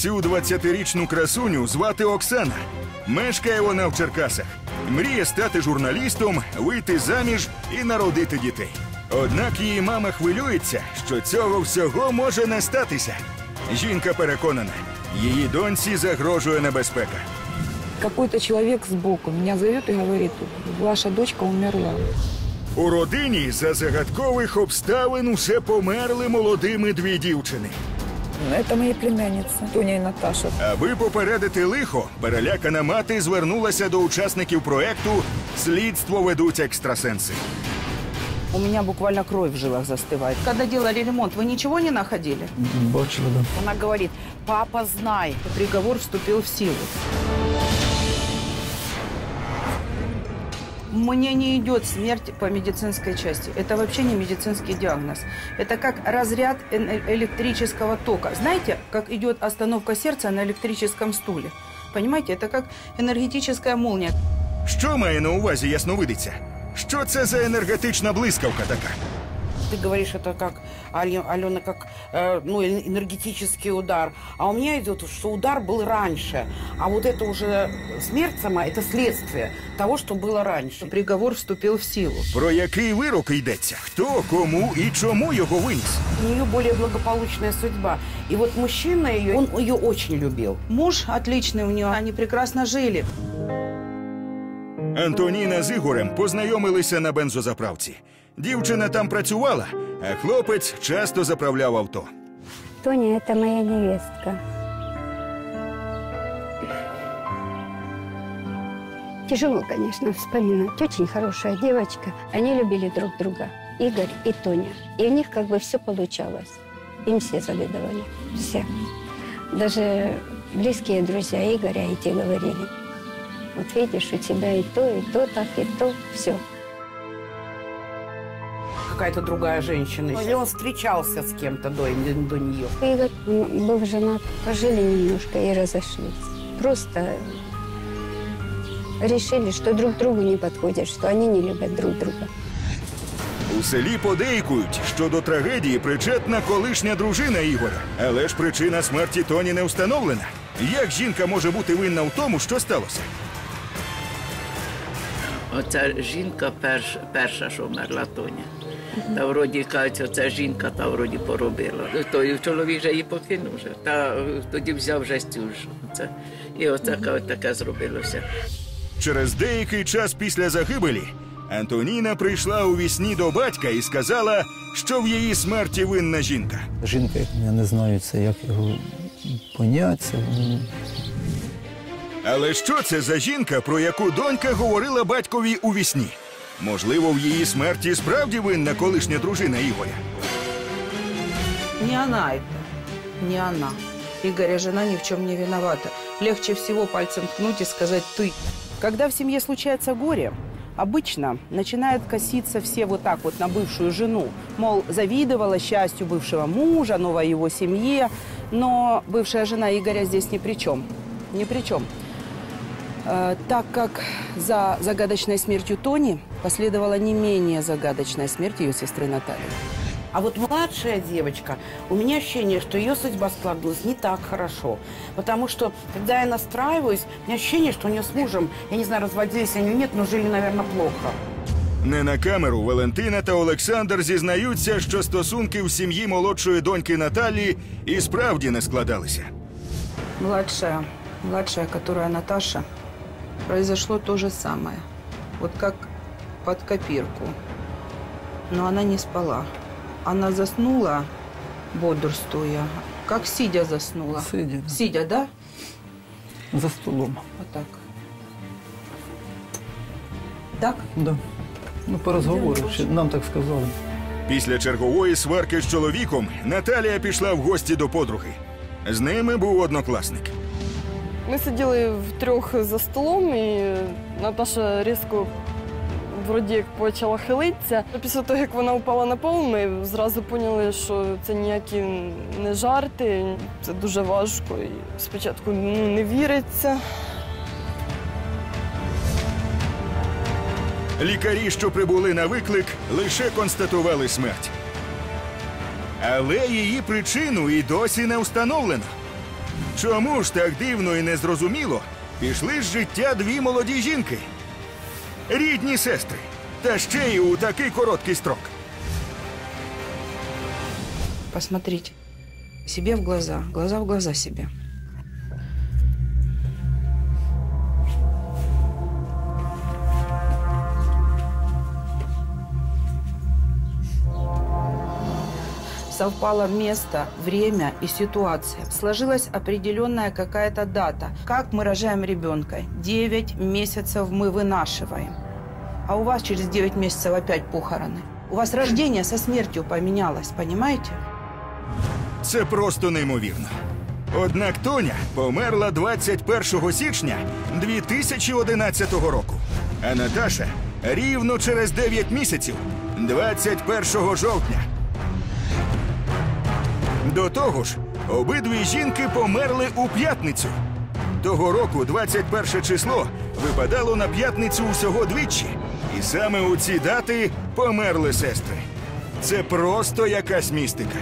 Цю 20-річну красуню звати Оксана. Мешкає вона в Черкасах. Мріє стати журналістом, вийти заміж і народити дітей. Однак її мама хвилюється, що цього всього може не статися. Жінка переконана, її доньці загрожує небезпека. Какой-то человек сбоку меня зовет и говорит: ваша дочка умерла. У родині за загадкових обставин уже померли молодими дві дівчини. Это мои племянницы, Тоня и Наташа. Аби попередити лихо, перелякана мати звернулася до учасників проекту «Слідство ведуть екстрасенси». У меня буквально кровь в жилах застывает. Когда делали ремонт, вы ничего не находили? Бачила, да. Она говорит: папа, знай. Приговор вступил в силу. Мне не идет смерть по медицинской части. Это вообще не медицинский диагноз. Это как разряд электрического тока. Знаете, как идет остановка сердца на электрическом стуле? Понимаете, это как энергетическая молния. Що має на увазі ясновидиця? Що це за енергетична блискавка така? Ты говоришь, это как, Алена, как энергетический удар. А у меня идет, что удар был раньше. А вот это уже смерть сама, это следствие того, что было раньше. Приговор вступил в силу. Про який вирок йдеться? Хто, кому і чому його виніс? У нее более благополучная судьба. И вот мужчина ее, он ее очень любил. Муж отличный у нее, они прекрасно жили. Антоніна з Ігорем познайомилися на бензозаправці. Дівчина там працювала, а хлопець часто заправляв авто. Тоня – это моя невестка. Тяжело, конечно, вспоминать. Очень хорошая девочка. Они любили друг друга, Игорь и Тоня. И у них как бы все получалось. Им все завидовали, все. Даже близкие друзья Игоря и те говорили: вот видишь, у тебя и то так, и то, все. Какая-то другая женщина. Или он встречался с кем-то до нее. Игорь был женат, пожили немножко и разошлись. Просто решили, что друг другу не подходят, что они не любят друг друга. У селі подейкують, що до трагедії причетна колишня дружина Ігоря. Але ж причина смерті Тоні не встановлена. Як жінка може бути винна в тому, що сталося? Оця жінка перша, що вмерла, Тоня. Та вроді кажуть, оця жінка та вроді поробила. Той чоловік вже її покинув вже. Та тоді взяв вже цю ж. І оце таке зробилося. Через деякий час після загибелі Антоніна прийшла у вісні до батька і сказала, що в її смерті винна жінка. Жінка, я не знаю, це як його поняття. Але що це за жінка, про яку донька говорила батькові у вісні? Можливо, в її смерті справді винна колишня дружина Ігоря? Не она это. Не она. Игоря жена ни в чем не виновата. Легче всего пальцем ткнуть и сказать «ты». Когда в семье случается горе, обычно начинают коситься все вот так вот на бывшую жену. Мол, завидовала счастью бывшего мужа, новой его семье. Но бывшая жена Игоря здесь ни при чем. Ни при чем. Так как за загадочной смертью Тони последовала не менее загадочная смерть ее сестры Натальи. А вот младшая девочка, у меня ощущение, что ее судьба складывалась не так хорошо. Потому что, когда я настраиваюсь, у меня ощущение, что у нее с мужем, я не знаю, разводились они или нет, но жили, наверное, плохо. Не на камеру Валентина та Олександр зізнаються, що стосунки в сім'ї молодшої доньки Наталії і справді не складалися. Младшая, которая Наташа, произошло то же самое. Вот как под копирку. Но она не спала. Она заснула, бодрствуя, как сидя заснула. Сидя. Сидя, да? За столом. Вот так. Так? Да. Ну, по розговору, нам так сказали. Після чергової сварки з чоловіком Наталія пішла в гості до подруги. З ними був однокласник. Ми сиділи втрьох за столом, і Наташа різко вроді як почала хилитися. Після того, як вона упала на пол, ми зразу поняли, що це ніякі не жарти, це дуже важко. І спочатку не віриться. Лікарі, що прибули на виклик, лише констатували смерть. Але її причину і досі не встановлено. Чому ж так дивно і незрозуміло пішли з життя дві молоді жінки? Рідні сестри. Та ще й у такий короткий строк. Посмотрите себе в глаза себе. Совпало место, время и ситуация. Сложилась определенная какая-то дата. Как мы рожаем ребенка? 9 месяцев мы вынашиваем. А у вас через 9 месяцев опять похороны. У вас рождение со смертью поменялось, понимаете? Це просто неймовірно. Однак Тоня померла 21 січня 2011 року. А Наташа рівно через 9 місяців, 21 жовтня. До того ж, обидві жінки померли у п'ятницю. Того року 21 число випадало на п'ятницю усього двічі. І саме у ці дати померли сестри. Це просто якась містика.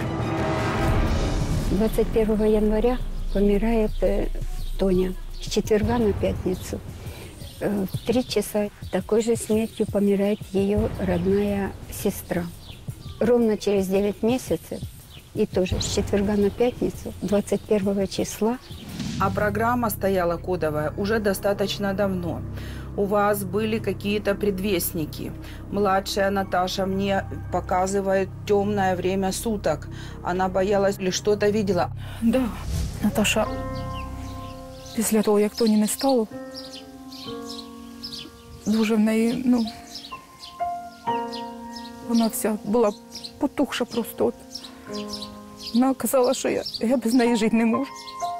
21 января помирает Тоня. С четверга на пятницу. В 3 часа такой же смертью помирает ее родная сестра. Ровно через 9 месяцев, и тоже с четверга на пятницу, 21 числа. А программа стояла кодовая уже достаточно давно. У вас были какие-то предвестники. Младшая Наташа мне показывает темное время суток. Она боялась или что-то видела. Да, Наташа, після того, як Тоні не стало, дуже в неї, вона вся була потухша просто. От. Вона казала, що я без неї жити не можу.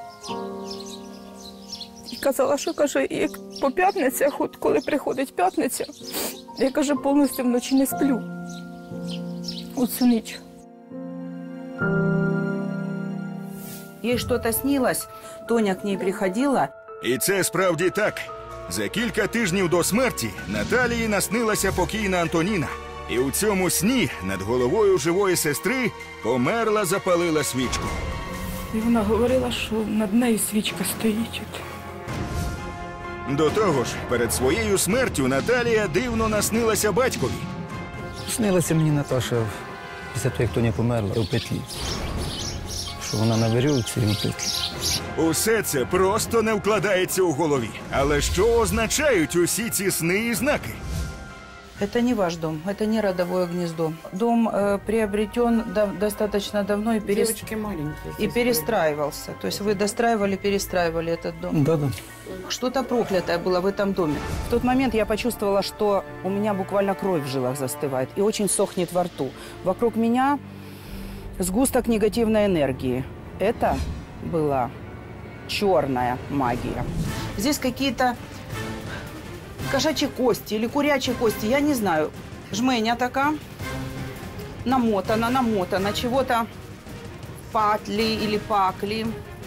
І казала, що, каже, як по п'ятницях, от коли приходить п'ятниця, я, каже, повністю вночі не сплю. Оцю ніч. Ей что-то снилось, Тоня к ней приходила. І це справді так. За кілька тижнів до смерті Наталії наснилася покійна Антоніна. І у цьому сні над головою живої сестри померла, запалила свічку. І вона говорила, що над нею свічка стоїть. До того ж, перед своєю смертю Наталія дивно наснилася батькові. Снилася мені Наташа після того, як Тоня померла, у петлі. Що вона на вірьовці і у петлі. Усе це просто не вкладається у голові. Але що означають усі ці сни і знаки? Это не ваш дом, это не родовое гнездо. Дом приобретен достаточно давно и, перестраивался. То есть вы достраивали, перестраивали этот дом. Да. Что-то проклятое было в этом доме. В тот момент я почувствовала, что у меня буквально кровь в жилах застывает и очень сохнет во рту. Вокруг меня сгусток негативной энергии. Это была черная магия. Здесь какие-то кошачьи кости или курячьи кости, я не знаю. Жменя така, намотана, чего-то патли или пакли,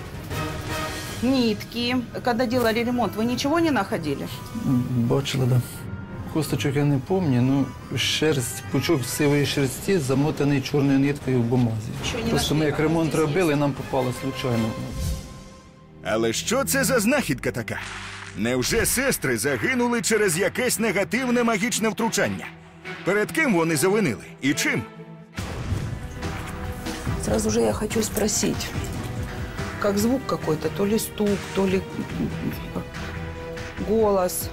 нитки. Когда делали ремонт, вы ничего не находили? Бачила, да. Косточок я не пам'ятаю, але шерсть, пучок сивої шерсті замотаний чорною ниткою в бумазі. Просто ми як ремонт робили, нам попало случайно. Але що це за знахідка така? Невже сестри загинули через якесь негативне магічне втручання? Перед ким вони завинили і чим? Сразу же я хочу спросить, как звук какой-то, то ли стук, то ли голос.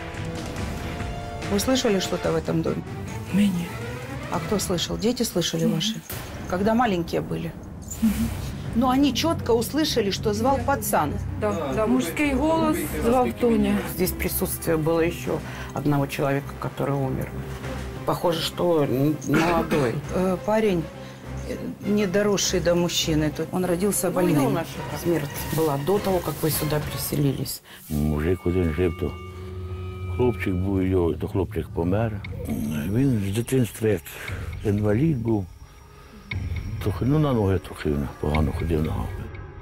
Вы слышали что-то в этом доме? Мені. А кто слышал? Дети слышали ваши? Когда маленькие были? Но они четко услышали, что звал пацан. Да, мужський голос звав Тоня. Здесь присутствие было еще одного человека, который умер. Похоже, что молодой. Парень, не доросший до мужчины. Он родился больным. Смерть была до того, как вы сюда переселились. Мужик один жив, то хлопчик був його, то хлопчик помер. Він з дитинства як інвалід був. Трохи, на ноги трохи погано ходив ногами.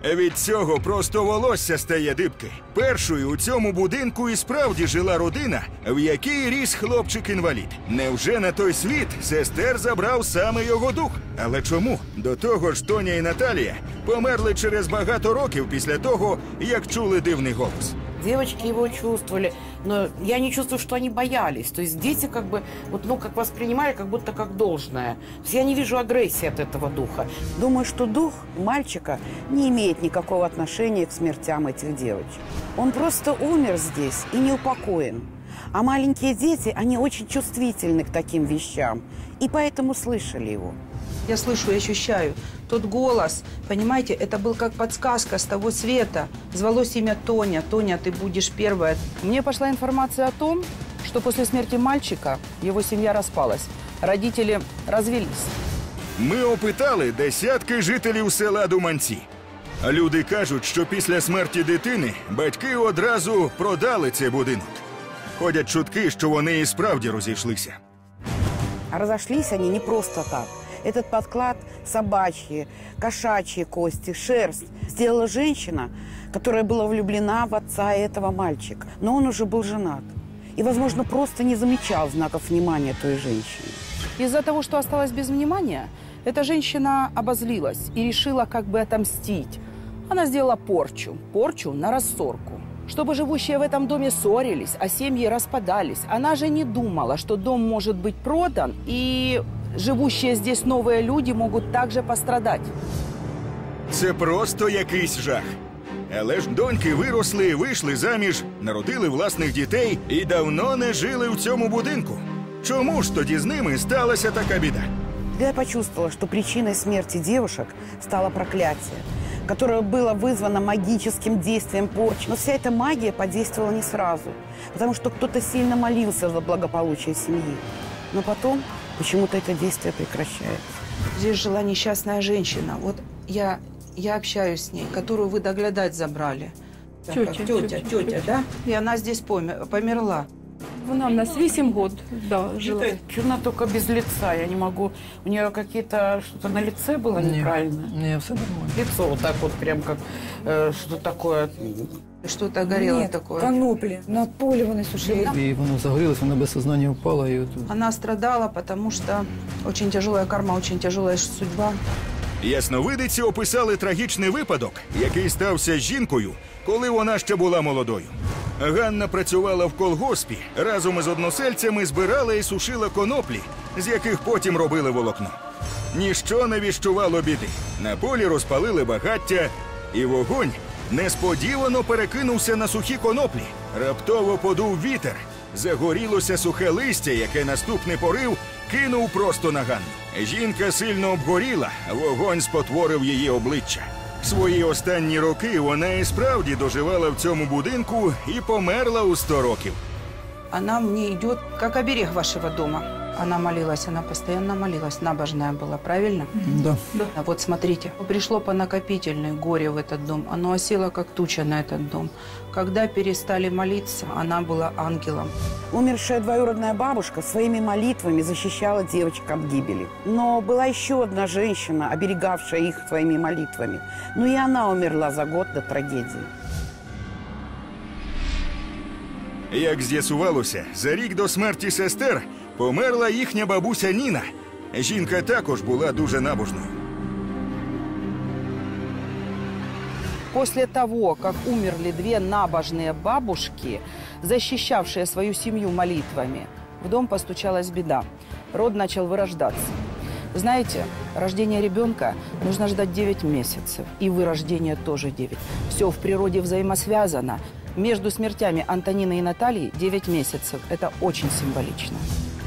Від цього просто волосся стає дибки. Першою у цьому будинку і справді жила родина, в якій ріс хлопчик-інвалід. Невже на той світ сестер забрав саме його дух? Але чому? До того ж, Тоня і Наталія померли через багато років після того, як чули дивний голос. Девочки его чувствовали, но я не чувствую, что они боялись. То есть дети как бы, вот, ну, как воспринимали, как будто как должное. То есть я не вижу агрессии от этого духа. Думаю, что дух мальчика не имеет никакого отношения к смертям этих девочек. Он просто умер здесь и не упокоен. А маленькие дети, они очень чувствительны к таким вещам. И поэтому слышали его. Я слышу и ощущаю тот голос, понимаете, это был как подсказка с того света. Звалось имя Тоня. Тоня, ты будешь первая. Мне пошла информация о том, что после смерти мальчика его семья распалась. Родители развелись. Ми опитали десятки жителів села Думанці. Люди кажуть, що після смерті дитини батьки одразу продали цей будинок. Ходять чутки, що вони і справді розійшлися. А разошлись они не просто так. Этот подклад собачьи, кошачьи кости, шерсть сделала женщина, которая была влюблена в отца этого мальчика. Но он уже был женат. И, возможно, просто не замечал знаков внимания той женщины. Из-за того, что осталась без внимания, эта женщина обозлилась и решила как бы отомстить. Она сделала порчу на рассорку. Чтобы живущие в этом доме ссорились, а семьи распадались. Она же не думала, что дом может быть продан, и живущие здесь новые люди могут также пострадать. Це просто якийсь жах. Але ж доньки виросли, вийшли заміж, народили власних дітей і давно не жили в цьому будинку. Чому ж тоді з ними сталася така біда? Я почувствовала, что причиной смерти девушек стало проклятие, которое было вызвано магическим действием порчи. Но вся эта магия подействовала не сразу, потому что кто-то сильно молился за благополучие семьи. Но потом почему-то это действие прекращается. Здесь жила несчастная женщина. Вот я общаюсь с ней, которую вы доглядать забрали. Тетя, да? И она здесь померла. Вона в нас 8 років жила. Чудно только без лица. Я не могу. У нее какие-то что-то на лице было неправильно. Ні, все нормально. Лицо вот так вот прям как что-то такое. Что-то горело такое. Коноплі. На полі вони сушили. І воно загорілося, вона без сознання впала і отут. Она страдала, потому что очень тяжелая карма, очень тяжелая судьба. Ясновидиці описали трагічний випадок, який стався з жінкою, коли вона ще була молодою. Ганна працювала в колгоспі, разом із односельцями збирала і сушила коноплі, з яких потім робили волокно. Ніщо не віщувало біди. На полі розпалили багаття, і вогонь несподівано перекинувся на сухі коноплі. Раптово подув вітер. Загорілося сухе листя, яке наступний порив кинув просто на Ганну. Жінка сильно обгоріла, вогонь спотворив її обличчя. Свої останні роки вона і справді доживала в цьому будинку і померла у 100 років. Она мне идет как оберег вашего дома. Она молилась, она постоянно молилась, набожная была, правильно? Да. А вот смотрите, пришло по накопительной горе в этот дом, оно осело как туча на этот дом. Когда перестали молиться, она была ангелом. Умершая двоюродная бабушка своими молитвами защищала девочек от гибели. Но была еще одна женщина, оберегавшая их своими молитвами. Но и она умерла за год до трагедии. Як з'ясувалося, за рік до смерті сестер померла їхня бабуся Ніна. Жінка також була дуже набожною. После того, как умерли две набожные бабушки, защищавшие свою семью молитвами, в дом постучалась беда. Род начал вырождаться. Знаете, рождение ребенка нужно ждать 9 месяцев. И вырождение тоже 9. Все в природе взаимосвязано. Между смертями Антонины и Натальи 9 месяцев. Это очень символично.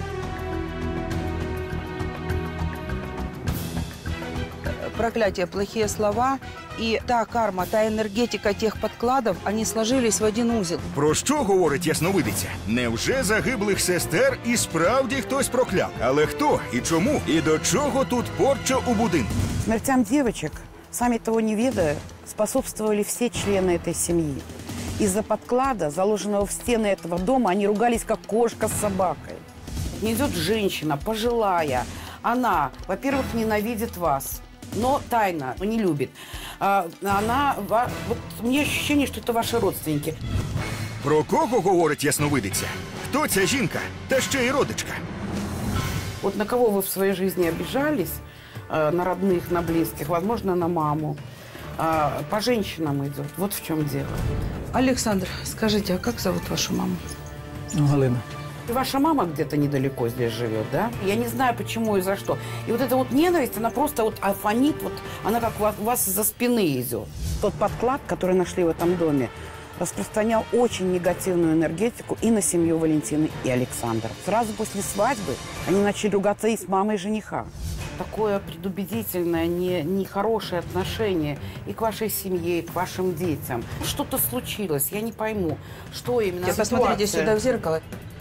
Проклятие, плохие слова и та карма, та енергетика тех подкладов, они сложились в один узел. Про що говорить ясновидиця? Невже загиблих сестер і справді хтось прокляв? Але хто і чому? І до чого тут порча у будинку? Смертям девочек, сами того не ведая, способствовали все члены этой семьи. Из-за подклада, заложенного в стены этого дома, они ругались, как кошка с собакой. Идет женщина, пожилая. Она, во-первых, ненавидит вас, но тайно не любит. Вот у меня ощущение, что это ваши родственники. Про кого говорить ясновидиця? Хто ця жінка? Та ще й родичка. Вот на кого вы в своей жизни обижались? На родных, на близких, возможно, на маму. По женщинам идет. Вот в чем дело. Александр, скажите, а как зовут вашу маму? Галина. И ваша мама где-то недалеко здесь живет, да? Я не знаю, почему и за что. И вот эта вот ненависть, она просто вот афонит, вот она как у вас из-за спины идет. Тот подклад, который нашли в этом доме, распространял очень негативную энергетику и на семью Валентины и Александра. Сразу после свадьбы они начали ругаться и с мамой жениха. Такое предубедительное, нехорошее отношение и к вашей семье, и к вашим детям. Что-то случилось, я не пойму, что именно. Посмотрите сюда в зеркало.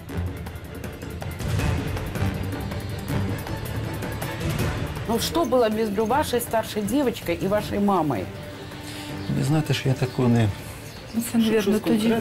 Ну что было между вашей старшей девочкой и вашей мамой? Ви знаєте, що я такого не... Це, мабуть, тоді.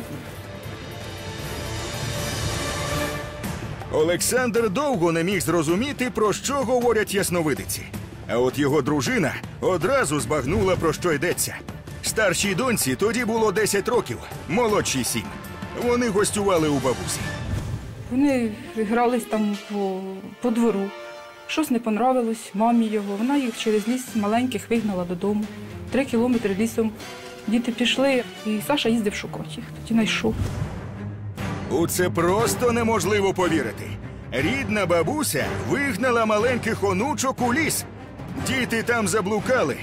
Олександр довго не міг зрозуміти, про що говорять ясновидиці. А от його дружина одразу збагнула, про що йдеться. Старшій доньці тоді було 10 років, молодшій 7. Вони гостювали у бабусі. Вони грались там по двору. Щось не понравилось мамі його. Вона їх через ліс маленьких вигнала додому. 3 кілометри лісом. Діти пішли, і Саша їздив шукати їх. Тоді знайшов. У це просто неможливо повірити. Рідна бабуся вигнала маленьких онучок у ліс. Діти там заблукали.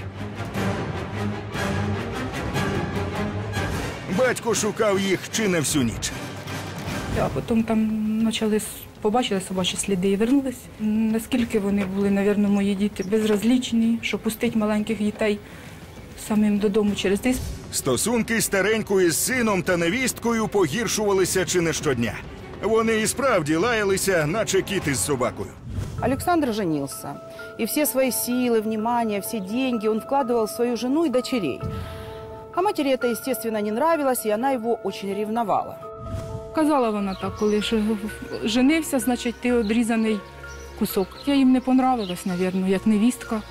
Батько шукав їх чи не всю ніч. А потім там побачили собачі сліди і вернулись. Наскільки вони були, мабуть, мої діти безразлічні, що пустить маленьких дітей самим додому через ліс. Стосунки старенької з сином та невісткою погіршувалися чи не щодня. Вони і справді лаялися, наче кіт із собакою. Александр женился. И все свои силы, внимание, все деньги он вкладывал в свою жену и дочерей. А матери это, естественно, не нравилось, и она его очень ревновала. Казала вона так, коли женився, значить, ти одрізаний кусок. Я їм не понравилась, мабуть, як невістка.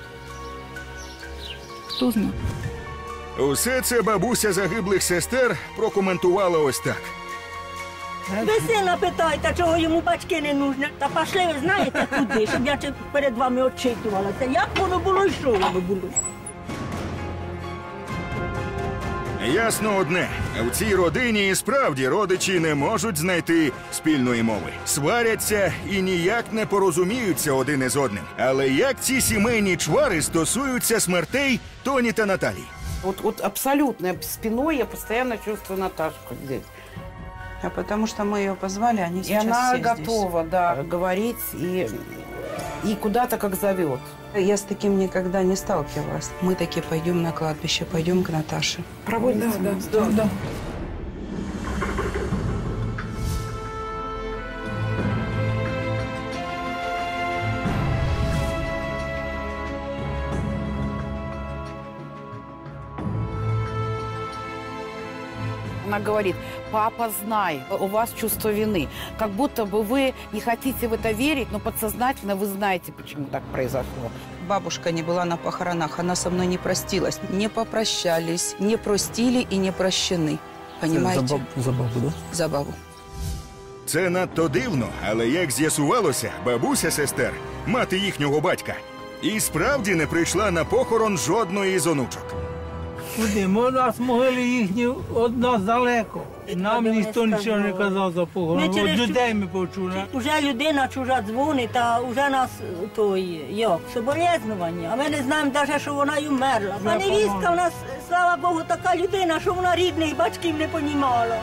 Хто знає. Усе це бабуся загиблих сестер прокоментувала ось так. Ви сина питайте, чого йому батьки не нужні. Та пішли, ви знаєте куди, щоб я перед вами очитувалася. Як воно було і що воно було? Ясно одне, в цій родині і справді родичі не можуть знайти спільної мови. Сваряться і ніяк не порозуміються один із одним. Але як ці сімейні чвари стосуються смертей Тоні та Наталії? Вот абсолютно спиной я постоянно чувствую Наташку здесь. А потому что мы ее позвали, они сейчас и она все готова, здесь. да, говорить и куда-то как зовет. Я с таким никогда не сталкивалась. Мы таки пойдем на кладбище, пойдем к Наташе. Проводим. Да. Она говорит: папа, знай, у вас чувство вины. Как будто бы вы не хотите в это верить, но подсознательно вы знаете, почему так произошло. Бабушка не была на похоронах, она со мной не простилась. Не попрощались, не простили и не прощены. Понимаете? За бабу, да? За бабу. Це надто дивно, але як з'ясувалося, бабуся сестер, мати їхнього батька, і справді не прийшла на похорон жодної з онучок. Куди? У нас могили їхні від нас далеко. Нам ніхто нічого не казав за похорон. От людей ми почули. Уже людина чужа дзвонить, та вже нас соболезнування. А ми не знаємо навіть, що вона й умерла. А невістка в нас, слава Богу, така людина, що вона рідних батьків не понімала.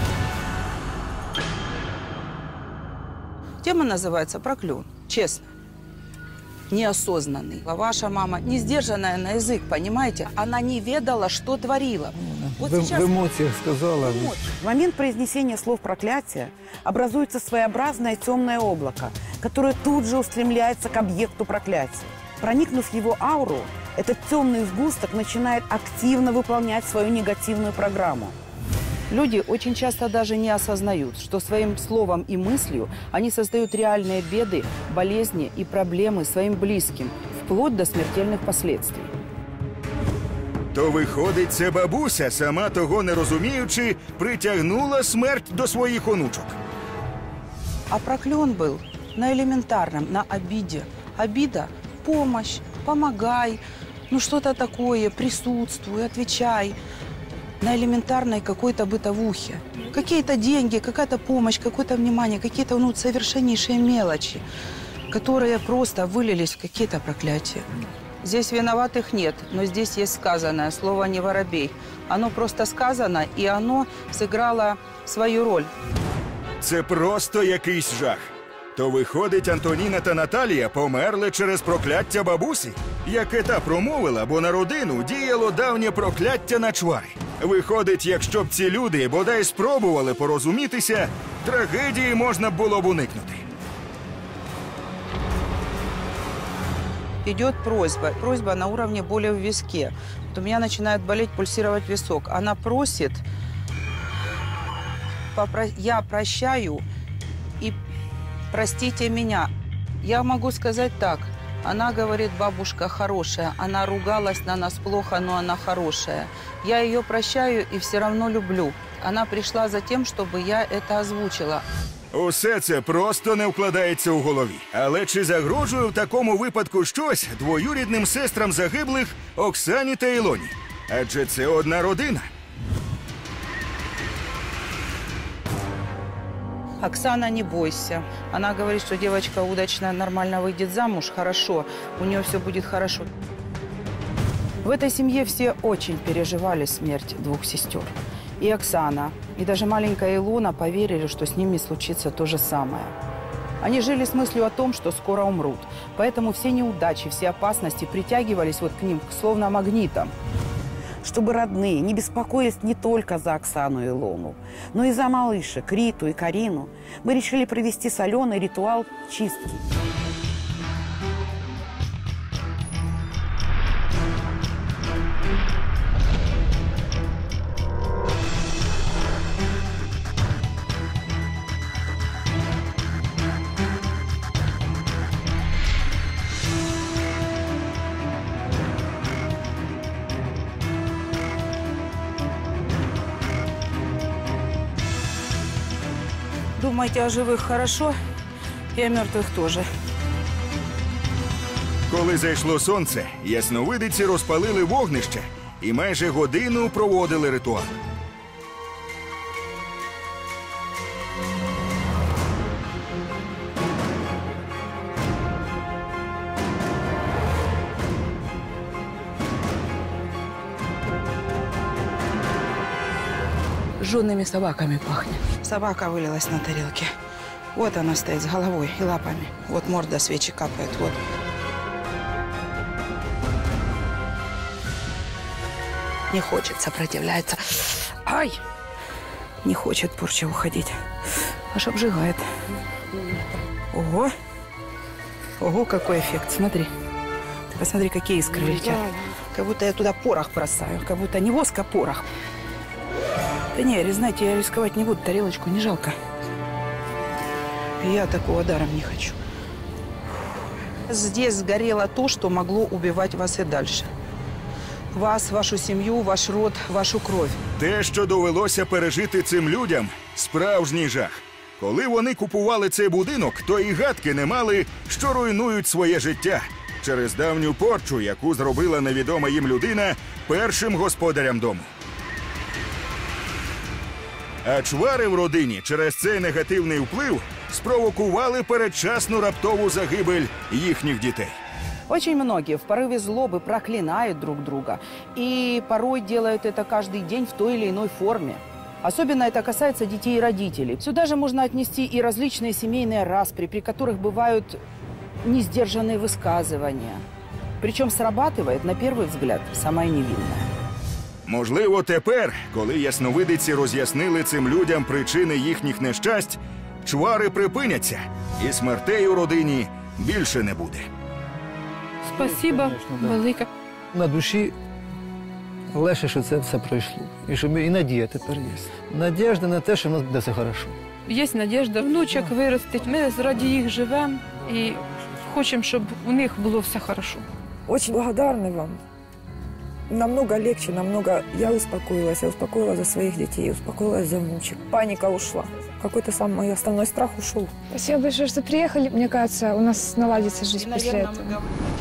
Тема называется «Проклен». Честно. Неосознанный. А ваша мама не сдержанная на язык, понимаете? Она не ведала, что творила. Вот В эмоциях сказала. В момент произнесения слов проклятия образуется своеобразное темное облако, которое тут же устремляется к объекту проклятия. Проникнув в его ауру, этот темный сгусток начинает активно выполнять свою негативную программу. Люди очень часто даже не осознают, что своим словом и мыслью они создают реальные беды, болезни и проблемы своим близким, вплоть до смертельных последствий. То виходить, це бабуся, сама того не розуміючи, притягнула смерть до своїх онучок. А проклен был на элементарном, на обиде. Обида – помощь, помогай, ну что-то такое, присутствуй, отвечай. На элементарной какой-то бытовухе. Какие-то деньги, какая-то помощь, какое-то внимание, какие-то совершеннейшие мелочи, которые просто вылились в какие-то проклятия. Здесь виноватых нет, но здесь есть сказанное слово «не воробей». Оно просто сказано, и оно сыграло свою роль. Це просто якийсь жах. То виходить, Антоніна та Наталія померли через прокляття бабусі, яке та промовила, бо на родину діяло давнє прокляття на чвари. Виходить, якщо б ці люди бодай спробували порозумітися, трагедії можна було б уникнути. Идет просьба на уровне боли в виске. Вот у меня начинает болеть, пульсировать висок. Она просит, я прощаю и простите меня. Я могу сказать так. Она говорит, бабушка хорошая. Она ругалась на нас плохо, но она хорошая. Я ее прощаю и все равно люблю. Она пришла за тем, чтобы я это озвучила. Усе це просто не вкладається у голові. Але чи загрожує в такому випадку щось двоюрідним сестрам загиблих Оксані та Ілоні? Адже це одна родина. Оксана, не бойся. Она говорит, что девочка удачно, нормально выйдет замуж, хорошо. У нее все будет хорошо. В этой семье все очень переживали смерть двух сестер. И Оксана, и даже маленькая Илона поверили, что с ними случится то же самое. Они жили с мыслью о том, что скоро умрут. Поэтому все неудачи, все опасности притягивались вот к ним, словно магнитом. Чтобы родные не беспокоились не только за Оксану и Илону, но и за малышек Риту и Карину, мы решили провести с Аленой ритуал чистки. Думаете о живых хорошо, и о мертвых тоже. Коли зайшло сонце, ясновидиці розпалили вогнище і майже годину проводили ритуал. Жженными собаками пахнет. Собака вылилась на тарелке. Вот она стоит с головой и лапами. Вот морда свечи капает. Вот. Не хочет сопротивляется. Ай! Не хочет порча уходить. Аж обжигает. Ого! Ого, какой эффект. Смотри. Ты посмотри, какие искры летят. Как будто я туда порох бросаю. Как будто не воск, а порох. Да не, знаете, я рисковать не буду, тарелочку не жалко. Я такого даром не хочу. Здесь сгорело то, что могло убивать вас и дальше. Вас, вашу сім'ю, ваш род, вашу кров. Те, що довелося пережити цим людям – справжній жах. Коли вони купували цей будинок, то і гадки не мали, що руйнують своє життя через давню порчу, яку зробила невідома їм людина першим господарям дому. А чвари в родині через цей негативний вплив спровокували передчасну раптову загибель їхніх дітей. Очень многие в порыве злобы проклинают друг друга. И порой делают это каждый день в той или иной форме. Особенно это касается детей и родителей. Сюда же можно отнести и различные семейные распри, при которых бывают несдержанные высказывания. Причем срабатывает, на первый взгляд, самое невинное. Можливо, тепер, коли ясновидиці роз'яснили цим людям причини їхніх нещасть, чвари припиняться, і смертей у родині більше не буде. Спасибо велике. На душі легше, що це все пройшло. І що і надія тепер є. Надіжда на те, що в нас буде все добре. Є надіжда, внучок виростить, ми заради їх живемо і хочемо, щоб у них було все добре. Очень благодарны вам Намного легче, намного... Я успокоилась за своих детей, успокоилась за внучек. Паника ушла. Какой-то самый основной страх ушел. Спасибо большое, что приехали. Мне кажется, у нас наладится жизнь после этого.